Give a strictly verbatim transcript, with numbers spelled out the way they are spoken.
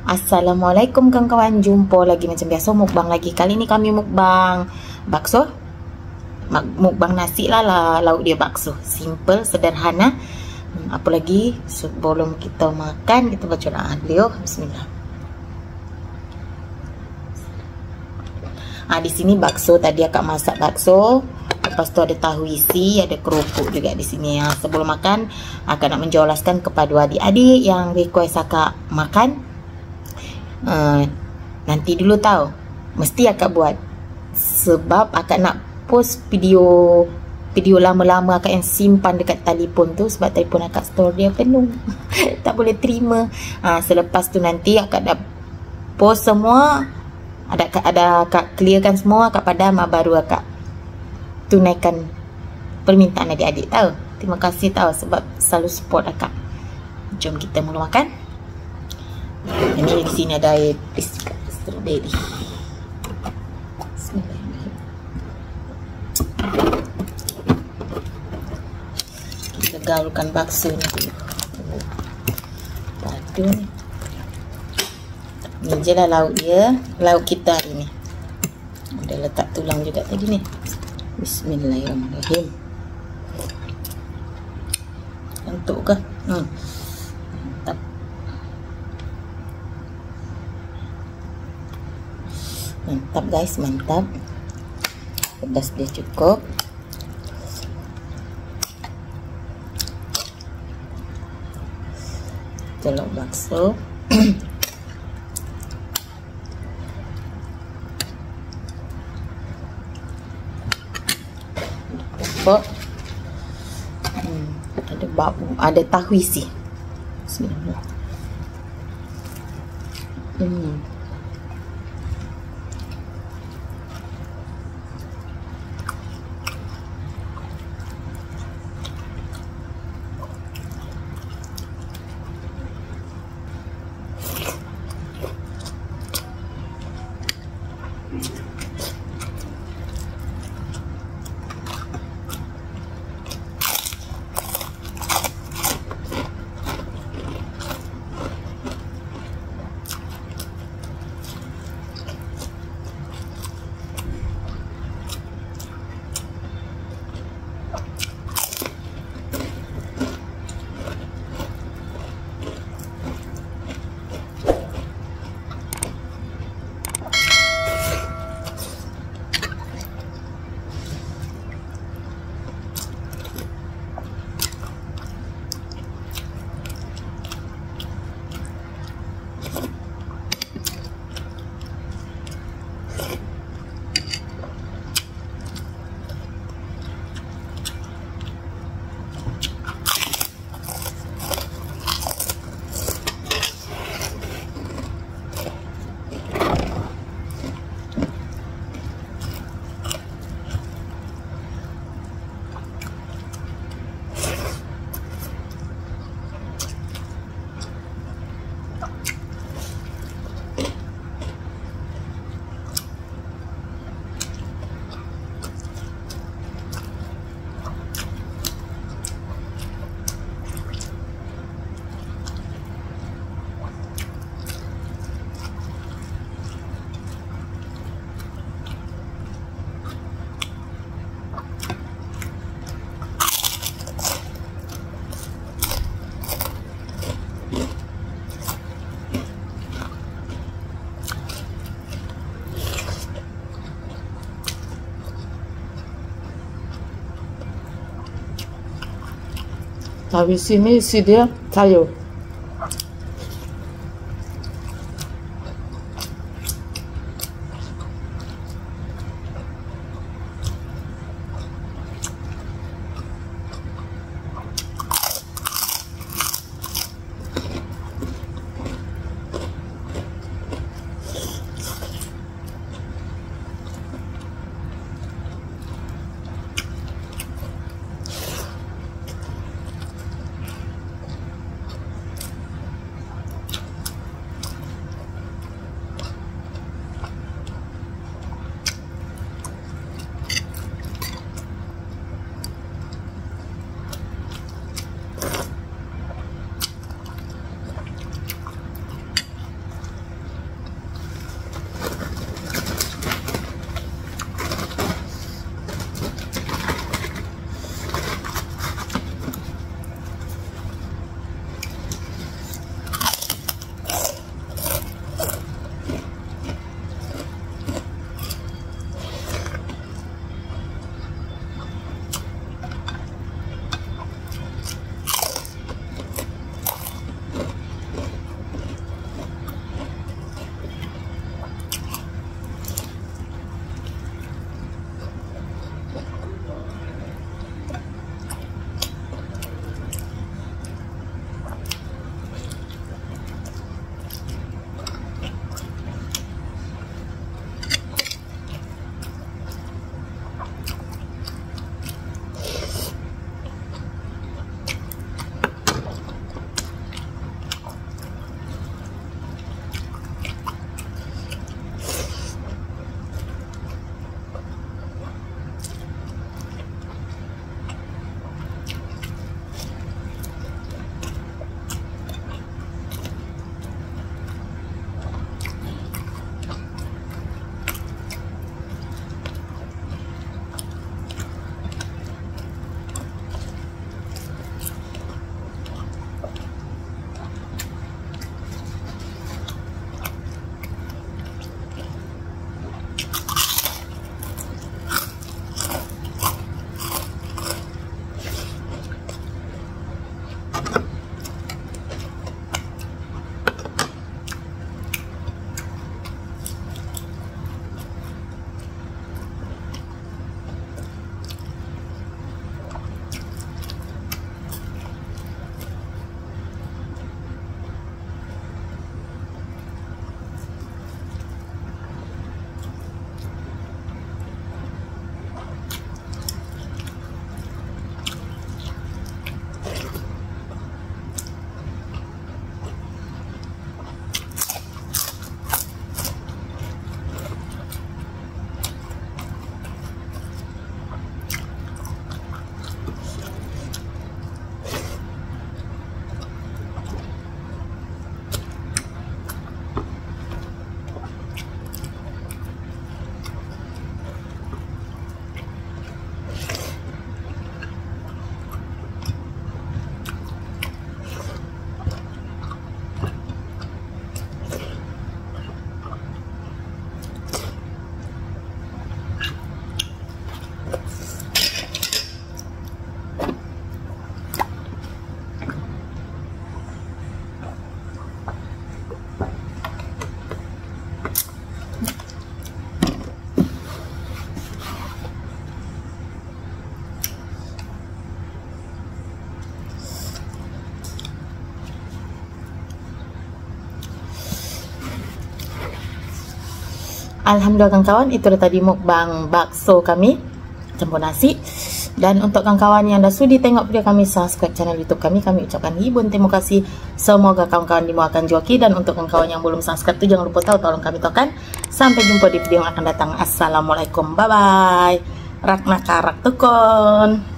Assalamualaikum kawan-kawan, jumpa lagi macam biasa mukbang lagi. Kali ni kami mukbang bakso. Mukbang nasi lah, lah lauk dia bakso. Simple, sederhana. Hmm, apa lagi sebelum kita makan, kita baca doa beliau. Bismillah. Ah, di sini bakso tadi akak masak bakso. Lepas tu ada tahu isi, ada kerupuk juga di sini ya. Sebelum makan, akak nak menjelaskan kepada adik-adik yang request akak makan. Uh, nanti dulu tahu, mesti akak buat. Sebab akak nak post video video lama-lama akak yang simpan dekat telefon tu. Sebab telefon akak store dia penuh. Tak boleh terima. uh, Selepas tu nanti akak dah post semua, Ada ada akak clearkan semua, akak padam, baru akak tunaikan permintaan adik-adik tahu. Terima kasih tahu sebab selalu support akak. Jom kita mula makan. Ini di sini ada air strawberry. Bismillahirrahmanirrahim. Kita gaulkan bakso ni dulu. Padu ni. Ni je lah lauk dia. Lauk kita hari ni. Ada letak tulang juga tadi ni. Bismillahirrahmanirrahim. Untuk ke? Hmm. Mantap. Mantap guys, mantap. Pedas dia cukup. Telur bakso. Hmm, ada bau, ada tahu isi. Bismillah. Hmm. Tapi sini isi dia sayur. Alhamdulillah kawan-kawan, itu tadi mukbang bakso kami campur nasi. Dan untuk kawan-kawan yang dah sudi tengok video kami, subscribe channel YouTube kami, kami ucapkan ribuan terima kasih. Semoga kawan-kawan dimudahkan joki. Dan untuk kawan-kawan yang belum subscribe tu jangan lupa tahu, tolong kami tekan. Sampai jumpa di video yang akan datang. Assalamualaikum, bye bye. Rak nakarak tukon.